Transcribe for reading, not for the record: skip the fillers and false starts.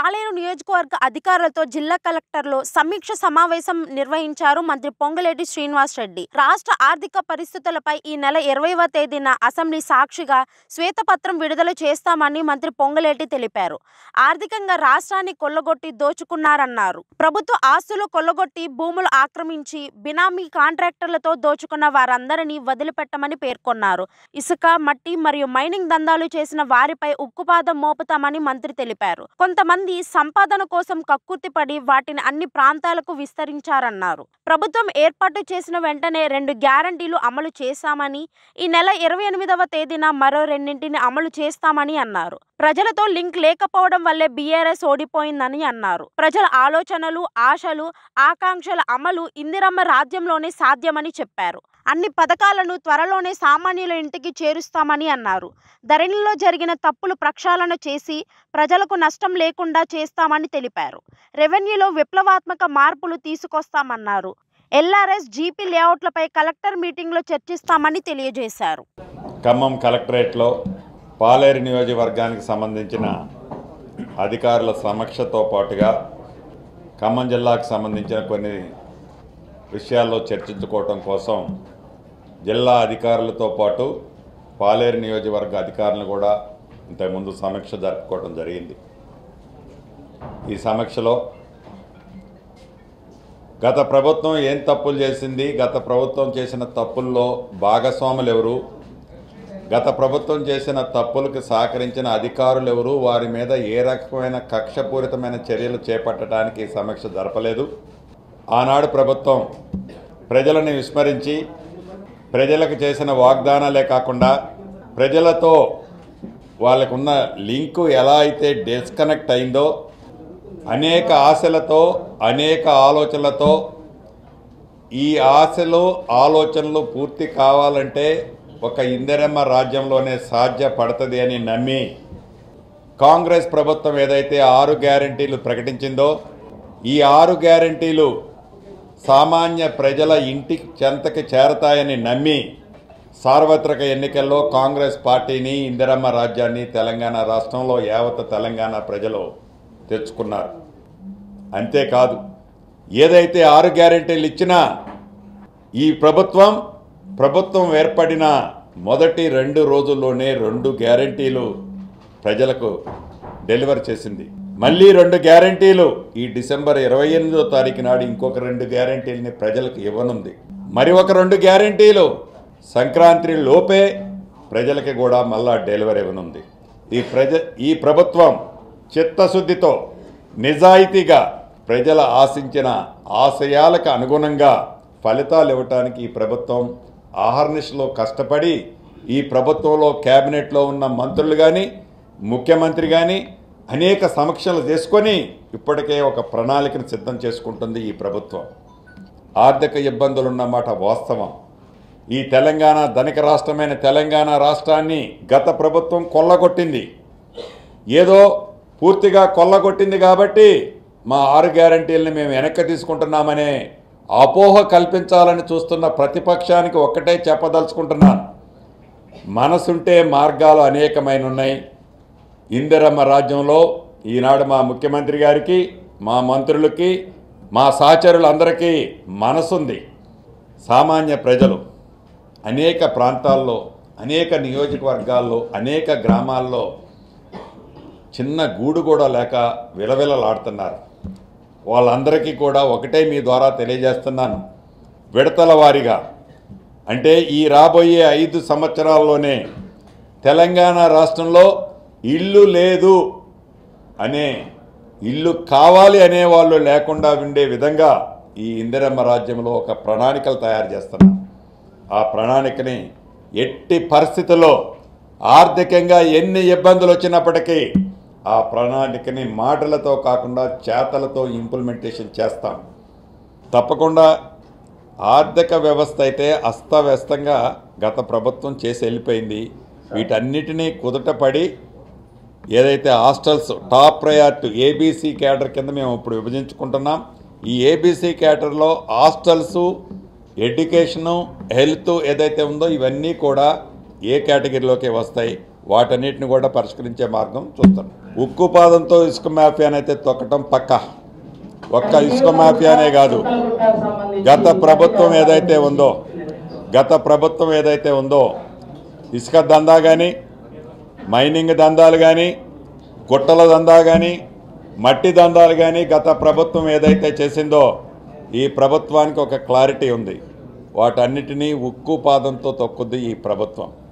పాలేరు నియోజకవర్గ అధికారులతో జిల్లా కలెక్టర్లు సమీక్ష సమావేశం నిర్వహించారు మంత్రి పొంగులేటి శ్రీనివాస్ రెడ్డి. రాష్ట్ర ఆర్థిక పరిస్థితులపై ఈ నెల 20వ తేదీన అసెంబ్లీ సాక్షిగా శ్వేతపత్రం విడుదల చేస్తామని మంత్రి పొంగులేటి తెలిపారు. ఆర్థికంగా రాష్ట్రాన్ని కొల్లగొట్టి దోచుకున్నారన్నారు. ప్రభుత్వ ఆస్తులు కొల్లగొట్టి భూములు ఆక్రమించి బినామీ కాంట్రాక్టర్లతో దోచుకున్న వారందరినీ వదిలిపెట్టమని పేర్కొన్నారు. ఇసుక, మట్టి మరియు మైనింగ్ దందాలు చేసిన వారిపై ఉక్కుపాదం మోపుతామని మంత్రి తెలిపారు. కొంతమంది సంపాదన కోసం కక్కుర్తిపడి వాటిని అన్ని ప్రాంతాలకు విస్తరించారన్నారు. ప్రభుత్వం ఏర్పాటు చేసిన వెంటనే 2 గ్యారంటీలు అమలు చేశామని, ఈ నెల 28వ తేదీన మరో 2ని అమలు చేస్తామని అన్నారు. ప్రజలతో లింక్ లేకపోవడం వల్లే బీఆర్ఎస్ ఓడిపోయిందని అన్నారు. ప్రజల ఆలోచనలు, ఆశలు, ఆకాంక్షల అమలు ఇందిరమ్మ రాజ్యంలోనే సాధ్యమని చెప్పారు. అన్ని పథకాలను త్వరలోనే సామాన్యుల ఇంటికి చేరుస్తామని అన్నారు. ధరణిలో జరిగిన తప్పులు ప్రక్షాళన చేసి ప్రజలకు నష్టం లేకుండా చేస్తామని తెలిపారు. రెవెన్యూలో విప్లవాత్మక మార్పులు తీసుకొస్తామన్నారు. ఎల్ఆర్ఎస్, జీపీ లేఅవుట్లపై కలెక్టర్ మీటింగ్లో చర్చిస్తామని తెలియజేశారు. ఖమ్మం కలెక్టరేట్లో పాలేరు నియోజకవర్గానికి సంబంధించిన అధికారుల సమీక్షతో పాటుగా ఖమ్మం జిల్లాకు సంబంధించిన కొన్ని విషయాల్లో చర్చించుకోవటం కోసం జిల్లా అధికారులతో పాటు పాలేరు నియోజకవర్గ అధికారులను కూడా ఇంతకుముందు సమీక్ష జరుపుకోవడం జరిగింది. ఈ సమీక్షలో గత ప్రభుత్వం ఏం తప్పులు చేసింది, గత ప్రభుత్వం చేసిన తప్పుల్లో భాగస్వాములు ఎవరు, గత ప్రభుత్వం చేసిన తప్పులకు సహకరించిన అధికారులు ఎవరు, వారి మీద ఏ రకమైన కక్షపూరితమైన చర్యలు చేపట్టడానికి సమీక్ష జరపలేదు. ఆనాడు ప్రభుత్వం ప్రజలను విస్మరించి ప్రజలకు చేసిన వాగ్దానాలే కాకుండా ప్రజలతో వాళ్ళకున్న లింకు ఎలా అయితే డిస్కనెక్ట్ అయిందో, అనేక ఆశలతో అనేక ఆలోచనలతో ఈ ఆశలు ఆలోచనలు పూర్తి కావాలంటే ఒక ఇందిరమ్మ రాజ్యంలోనే సాధ్యపడుతుంది అని నమ్మి కాంగ్రెస్ ప్రభుత్వం ఏదైతే 6 గ్యారంటీలు ప్రకటించిందో, ఈ 6 గ్యారంటీలు సామాన్య ప్రజల ఇంటి చెంతకి చేరతాయని నమ్మి సార్వత్రిక ఎన్నికల్లో కాంగ్రెస్ పార్టీని, ఇందిరమ్మ రాజ్యాన్ని తెలంగాణ రాష్ట్రంలో యావత్ తెలంగాణ ప్రజలు తెచ్చుకున్నారు. అంతేకాదు, ఏదైతే 6 గ్యారెంటీలు ఇచ్చినా ఈ ప్రభుత్వం ఏర్పడిన మొదటి 2 రోజుల్లోనే 2 గ్యారెంటీలు ప్రజలకు డెలివర్ చేసింది. మళ్ళీ 2 గ్యారెంటీలు ఈ డిసెంబర్ 28వ తారీఖు నాడు ఇంకొక 2 గ్యారెంటీలని ప్రజలకు ఇవ్వనుంది. మరి ఒక 2 గ్యారెంటీలు సంక్రాంతి లోపే ప్రజలకి కూడా మళ్ళా డెలివరీ ఇవ్వనుంది. ఈ ప్రభుత్వం చిత్తశుద్ధితో నిజాయితీగా ప్రజల ఆశించిన ఆశయాలకు అనుగుణంగా ఫలితాలు ఇవ్వటానికి ఈ ప్రభుత్వం ఆహర్నిశలో కష్టపడి ఈ ప్రభుత్వంలో కేబినెట్లో ఉన్న మంత్రులు కానీ, ముఖ్యమంత్రి కానీ అనేక సమీక్షలు చేసుకొని ఇప్పటికే ఒక ప్రణాళికను సిద్ధం చేసుకుంటుంది ఈ ప్రభుత్వం. ఆర్థిక ఇబ్బందులు ఉన్నమాట వాస్తవం. ఈ తెలంగాణ ధనిక రాష్ట్రమైన తెలంగాణ రాష్ట్రాన్ని గత ప్రభుత్వం కొల్లగొట్టింది. ఏదో పూర్తిగా కొల్లగొట్టింది కాబట్టి మా 6 గ్యారెంటీలను మేము వెనక్కి తీసుకుంటున్నామనే అపోహ కల్పించాలని చూస్తున్న ప్రతిపక్షానికి ఒక్కటే చెప్పదలుచుకుంటున్నాను. మనసుంటే మార్గాలు అనేకమైన ఉన్నాయి. ఇందిరమ్మ రాజ్యంలో ఈనాడు మా ముఖ్యమంత్రి గారికి, మా మంత్రులకి, మా సహచరులందరికీ మనసుంది. సామాన్య ప్రజలు అనేక ప్రాంతాల్లో, అనేక నియోజకవర్గాల్లో, అనేక గ్రామాల్లో చిన్న గూడు కూడా లేక విలవిలలాడుతున్నారు. వాళ్ళందరికీ కూడా ఒకటే మీ ద్వారా తెలియజేస్తున్నాను. విడతల వారీగా అంటే ఈ రాబోయే 5 సంవత్సరాల్లోనే తెలంగాణ రాష్ట్రంలో ఇల్లు లేదు అనే, ఇల్లు కావాలి అనేవాళ్ళు లేకుండా ఉండే విధంగా ఈ ఇందిరమ్మ రాజ్యంలో ఒక ప్రణాళికలు తయారు చేస్తున్నాం. ఆ ప్రణాళికని ఎట్టి పరిస్థితుల్లో ఆర్థికంగా ఎన్ని ఇబ్బందులు వచ్చినప్పటికీ ఆ ప్రణాళికని మాటలతో కాకుండా చేతలతో ఇంప్లిమెంటేషన్ చేస్తాం. తప్పకుండా ఆర్థిక వ్యవస్థ అయితే అస్తవ్యస్తంగా గత ప్రభుత్వం చేసి వెళ్ళిపోయింది. వీటన్నిటినీ కుదుటపడి ఏదైతే hostels top priority ABC cadre కింద మేము ఇప్పుడు విభజించుకుంటున్నాం. ఈ ఏబీసీ క్యాడర్లో హాస్టల్స్, ఎడ్యుకేషను, హెల్త్ ఏదైతే ఉందో ఇవన్నీ కూడా ఏ కేటగిరీలోకి వస్తాయి, వాటన్నిటిని కూడా పరిష్కరించే మార్గం చూస్తున్నాం. ఉక్కు పాదంతో ఇసుక మాఫియానైతే తొక్కటం పక్క. ఒక్క ఇసుక మాఫియానే కాదు, గత ప్రభుత్వం ఏదైతే ఉందో ఇసుక దందా కానీ, మైనింగ్ దందాలు కానీ, గుట్టల దందా కానీ, మట్టి దందాలు కానీ గత ప్రభుత్వం ఏదైతే చేసిందో ఈ ప్రభుత్వానికి ఒక క్లారిటీ ఉంది. వాటన్నిటినీ ఉక్కు పాదంతో తొక్కుద్ది ఈ ప్రభుత్వం.